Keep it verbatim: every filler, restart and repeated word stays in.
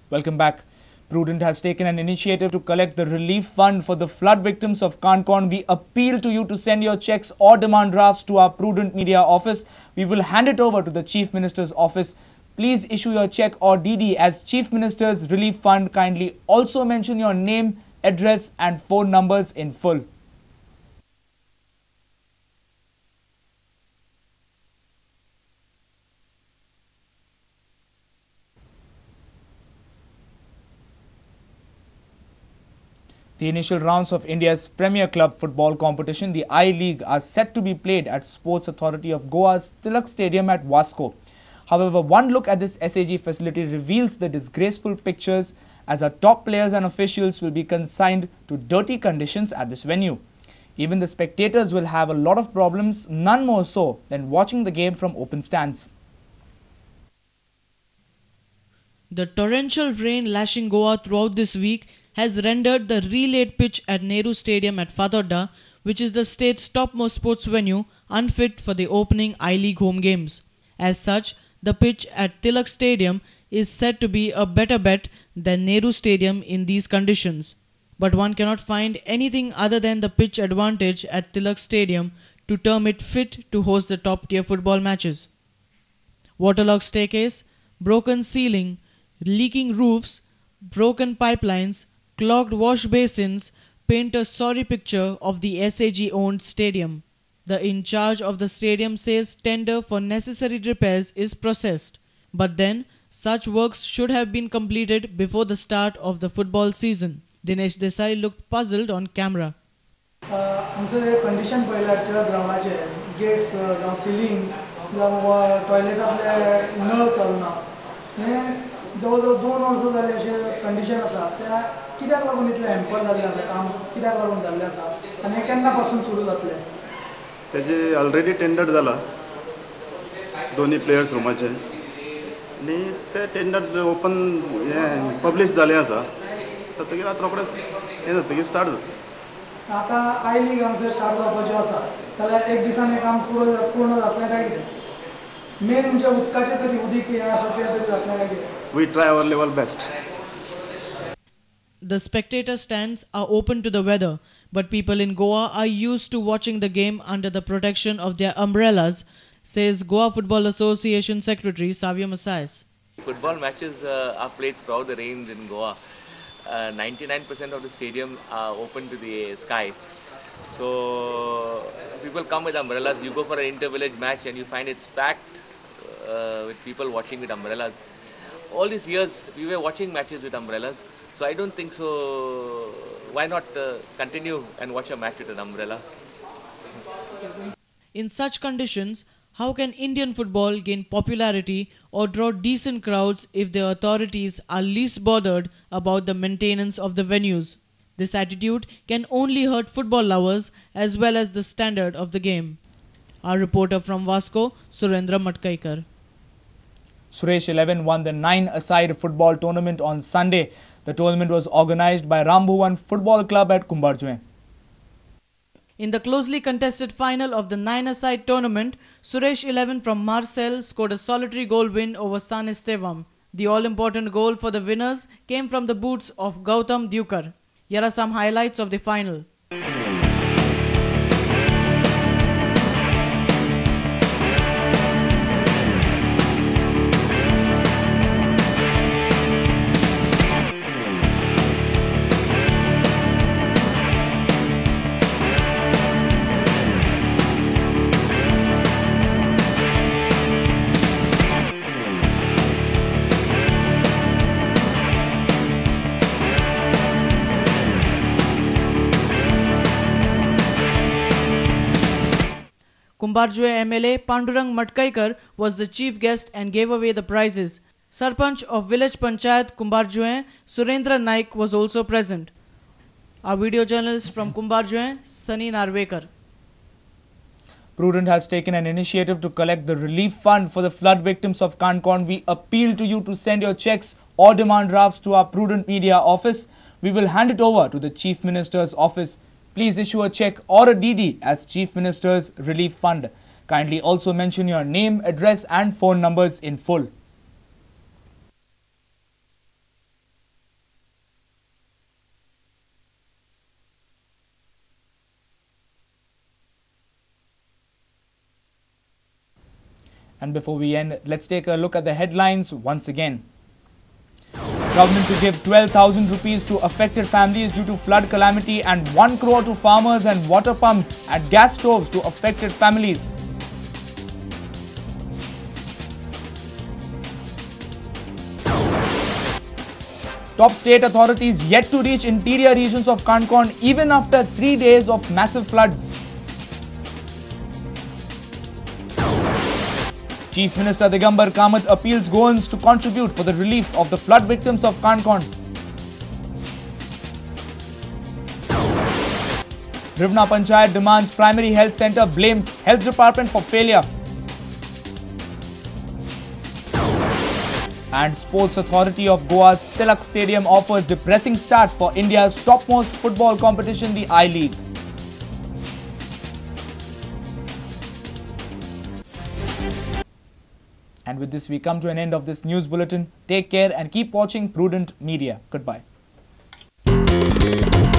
Welcome back. Prudent has taken an initiative to collect the relief fund for the flood victims of Kankon. We appeal to you to send your checks or demand drafts to our Prudent Media office. We will hand it over to the Chief Minister's office. Please issue your check or D D as Chief Minister's Relief Fund. Kindly also mention your name, address and phone numbers in full. The initial rounds of India's Premier Club football competition, the I-League, are set to be played at Sports Authority of Goa's Tilak Stadium at Vasco. However, one look at this S A G facility reveals the disgraceful pictures as our top players and officials will be consigned to dirty conditions at this venue. Even the spectators will have a lot of problems, none more so than watching the game from open stands. The torrential rain lashing Goa throughout this week has rendered the relayed pitch at Nehru Stadium at Fatorda, which is the state's topmost sports venue, unfit for the opening I-League home games. As such, the pitch at Tilak Stadium is said to be a better bet than Nehru Stadium in these conditions. But one cannot find anything other than the pitch advantage at Tilak Stadium to term it fit to host the top-tier football matches. Waterlogged staircase, broken ceiling, leaking roofs, broken pipelines, clogged wash basins paint a sorry picture of the S A G-owned stadium. The in charge of the stadium says tender for necessary repairs is processed. But then, such works should have been completed before the start of the football season. Dinesh Desai looked puzzled on camera. आमचे condition पळयल्यार त्या ग्राउंडाचे gets जावं ceiling जावं टॉयलेटांतले नळ चलना हे जवळ जवळ दोन वर्सां जाली अशें कंडिशन आसा त्या कित्याक लागून इतलें हॅम्पर जाल्लें आसा काम कित्याक लागून जाल्लें आसा आनी हें केन्ना पासून सुरू जातलें तेजे ऑलरेडी टेंडर जाला दोनी प्लेयर्स रुमाचे आनी ते टेंडर ओपन हें पब्लीश जालें आसा जातकीर आतां रोखडेंच हें जातकीर स्टार्ट जातलें आतां आय लीग हांगसर स्टार्ट जावपाचें आसा जाल्यार एक दिसान हें काम पूर्ण पूर्ण जातलें काय कितें मेन म्हणजे उदकाचें तरी उदीक हें आसा तें तरी जातलें काय कितें we try our level best. The spectator stands are open to the weather, but people in Goa are used to watching the game under the protection of their umbrellas, says Goa Football Association Secretary Savio Masais. Football matches uh, are played throughout the rains in Goa. ninety-nine percent of the stadium are open to the sky. So people come with umbrellas. You go for an inter-village match and you find it's packed uh, with people watching with umbrellas. All these years we were watching matches with umbrellas. So I don't think so. Why not uh, continue and watch a match with an umbrella? In such conditions, how can Indian football gain popularity or draw decent crowds if the authorities are least bothered about the maintenance of the venues? This attitude can only hurt football lovers as well as the standard of the game. Our reporter from Vasco, Surendra Matkaikar. Suresh eleven won the nine-a-side football tournament on Sunday. The tournament was organized by Rambhuvan Football Club at Kumbarjuen. In the closely contested final of the nine-a-side tournament, Suresh eleven from Marcel scored a solitary goal win over San Estevam. The all-important goal for the winners came from the boots of Gautam Dukar. Here are some highlights of the final. Kumbarjue M L A Pandurang Matkaikar was the chief guest and gave away the prizes. Sarpanch of Village Panchayat Kumbarjue, Surendra Naik, was also present. Our video journalist from Kumbarjue, Sunny Narvekar. Prudent has taken an initiative to collect the relief fund for the flood victims of Kankon. We appeal to you to send your checks or demand drafts to our Prudent Media office. We will hand it over to the Chief Minister's office. Please issue a check or a D D as Chief Minister's Relief Fund. Kindly also mention your name, address and phone numbers in full. And before we end, let's take a look at the headlines once again. Government to give twelve thousand rupees to affected families due to flood calamity and one crore to farmers and water pumps and gas stoves to affected families. Top state authorities yet to reach interior regions of Konkan even after three days of massive floods. Chief Minister Digambar Kamath appeals Goans to contribute for the relief of the flood victims of Konkan. Rivna Panchayat demands primary health centre, blames health department for failure. And Sports Authority of Goa's Tilak Stadium offers depressing start for India's topmost football competition, the I-League. And with this, we come to an end of this news bulletin. Take care and keep watching Prudent Media. Goodbye.